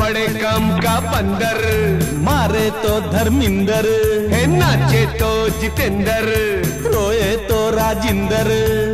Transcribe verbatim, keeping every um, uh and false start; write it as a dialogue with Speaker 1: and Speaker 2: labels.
Speaker 1: बड़े काम का बंदर,
Speaker 2: मारे तो धर्मिंदर,
Speaker 1: है नाचे तो जितेंद्र,
Speaker 2: रोए तो राजिंदर।